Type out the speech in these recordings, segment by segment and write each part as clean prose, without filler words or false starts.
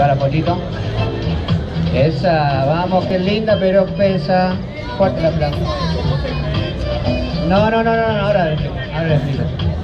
va la fotito. Esa, vamos, qué linda, pero pesa. Fuerte la planta. No, ahora le explico.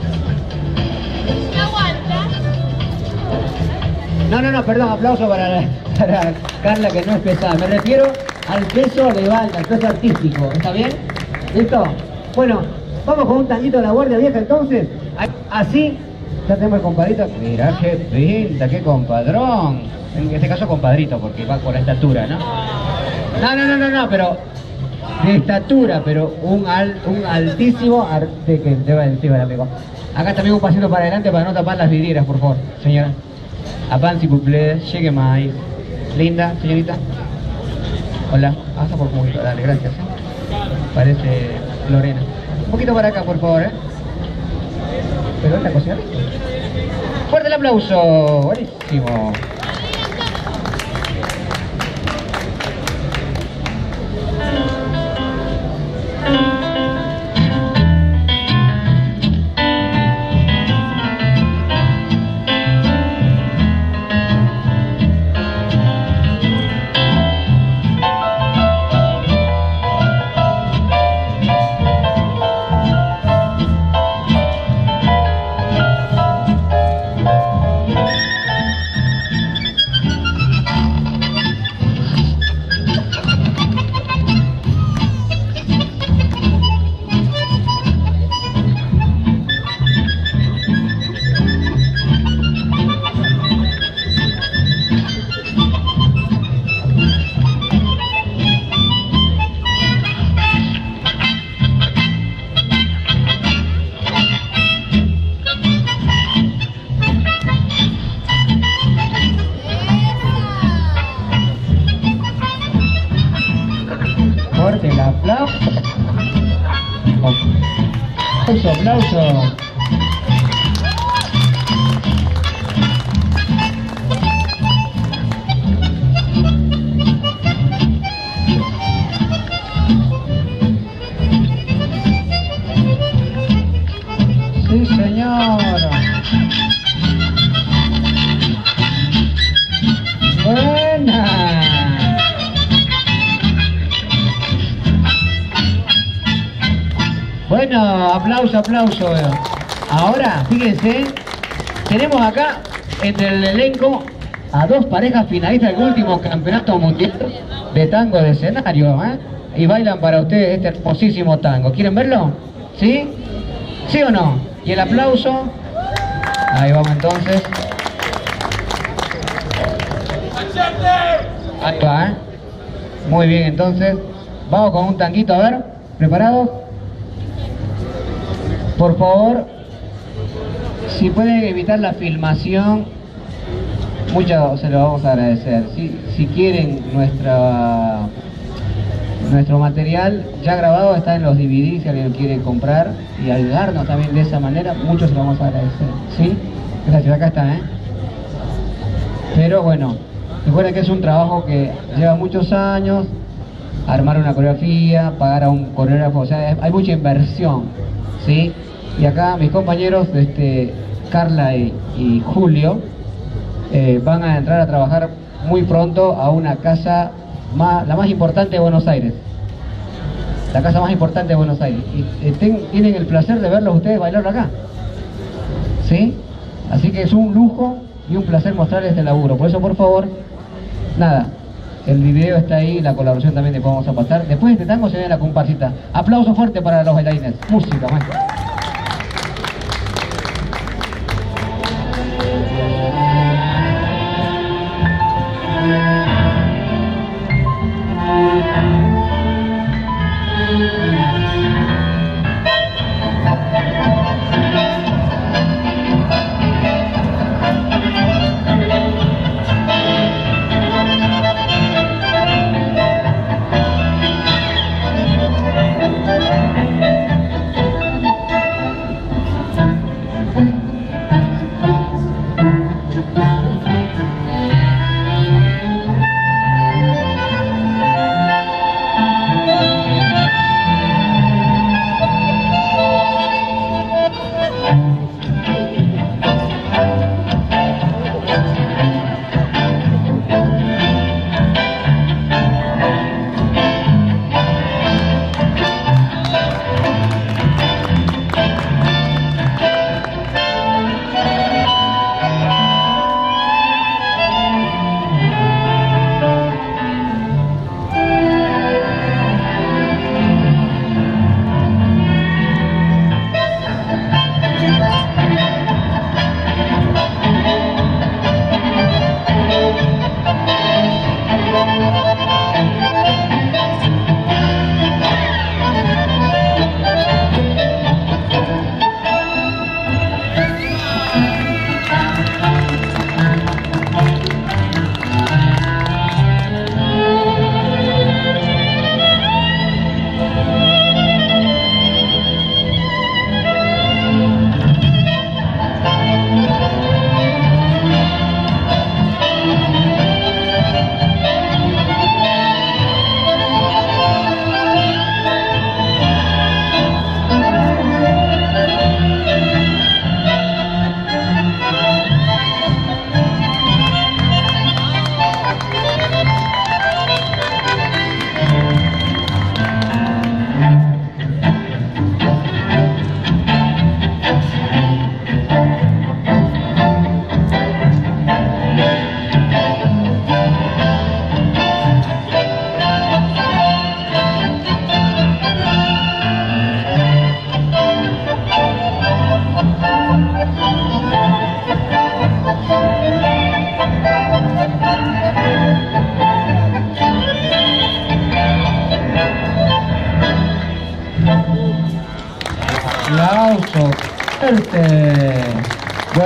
No, perdón, aplauso para Carla, que no es pesada. Me refiero al peso de balda, al peso artístico. ¿Está bien? ¿Listo? Bueno, vamos con un tanguito de la Guardia Vieja entonces. Así, ya tenemos el compadrito. Mirá qué pinta, qué compadrón. En este caso compadrito, porque va por la estatura, ¿no? No, pero de estatura, pero un altísimo arte que lleva encima el amigo. Acá también un pasito para adelante para no tapar las vidrieras, por favor, señora. Avant, s'il vous plaît, llegue más. Linda, señorita. Hola, pasa por un poquito, dale, gracias. Parece Lorena. Un poquito para acá, por favor, Pero es la cocina. Fuerte el aplauso, buenísimo. Aplauso. Sí, señora. Buena. Bueno, aplauso. Ahora, fíjense, tenemos acá entre el elenco a dos parejas finalistas del último campeonato mundial de tango de escenario, y bailan para ustedes este hermosísimo tango. ¿Quieren verlo? ¿Sí? ¿Sí o no? Y el aplauso. Ahí vamos entonces. Ahí va, Muy bien, entonces. Vamos con un tanguito, a ver. ¿Preparados? Por favor, si pueden evitar la filmación, mucho se lo vamos a agradecer. Si quieren nuestro material ya grabado, está en los DVD, si alguien lo quiere comprar y ayudarnos también de esa manera, mucho se lo vamos a agradecer. ¿Sí? Gracias, acá está, Pero bueno, recuerden que es un trabajo que lleva muchos años, armar una coreografía, pagar a un coreógrafo, o sea, hay mucha inversión, ¿sí? Y acá mis compañeros, Carla y Julio, van a entrar a trabajar muy pronto a una casa, la más importante de Buenos Aires. La casa más importante de Buenos Aires. Y tienen el placer de verlos ustedes bailar acá. ¿Sí? Así que es un lujo y un placer mostrarles este laburo. Por eso, por favor, nada, el video está ahí, la colaboración también después vamos a pasar. Después de este tango se viene la comparsita. Aplauso fuerte para los bailarines. Música, maestro.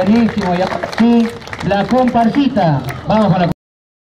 buenísimo. Y ahora sí, la comparsita. Vamos con la